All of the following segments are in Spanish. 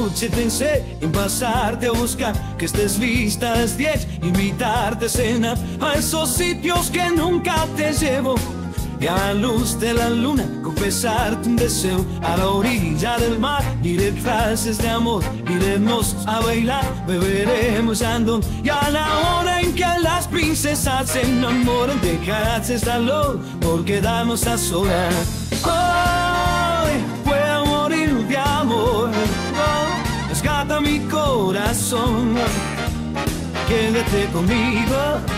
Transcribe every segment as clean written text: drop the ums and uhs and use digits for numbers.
noche pensé en pasarte a buscar, que estés lista a las 10, invitarte a cenar a esos sitios que nunca te llevo. Y a la luz de la luna confesarte un deseo, a la orilla del mar diré frases de amor, iremos a bailar, beberemos andón, y a la hora en que las princesas se enamoran dejarás esta luz por quedarnos a solas. Hoy puedo morir de amor, oh, rescata mi corazón, quédate conmigo.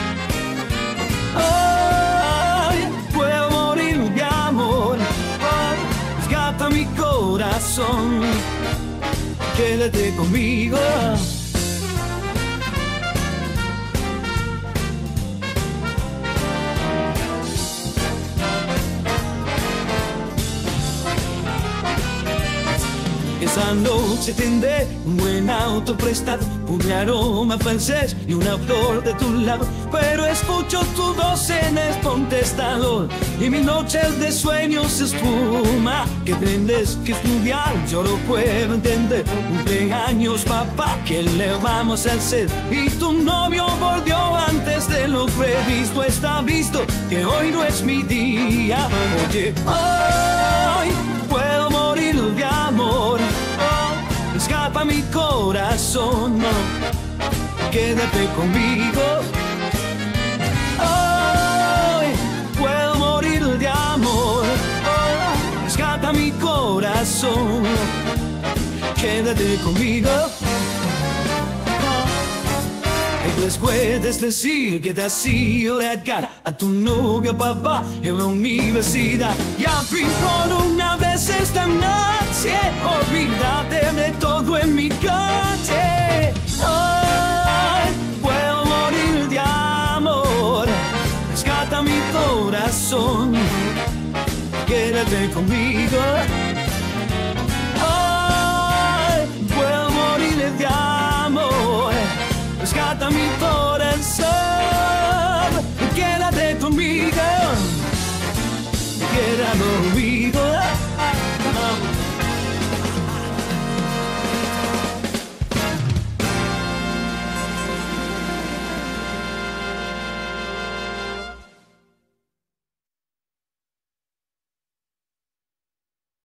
Rescata mi corazón, quédate conmigo. Esa noche tendré un buen auto prestado, un aroma francés y una flor de tu lado, pero escucho tu voz en el contestador y mi noche de sueños se espuma. Que tienes que estudiar, yo lo puedo entender. Cumpleaños, papá, ¿qué le vamos a hacer? Y tu novio volvió antes de lo previsto. Está visto que hoy no es mi día. Oye, hoy puedo morir de amor. Escapa mi corazón, quédate conmigo. Hoy puedo morir de amor. Rescata mi corazón, quédate conmigo. Pues puedes decir que te has ido de acá a tu novio, papá, en la universidad. Y al fin por una vez esta noche, olvídate de todo en mi coche. Hoy puedo morir de amor. Rescata mi corazón, quédate conmigo.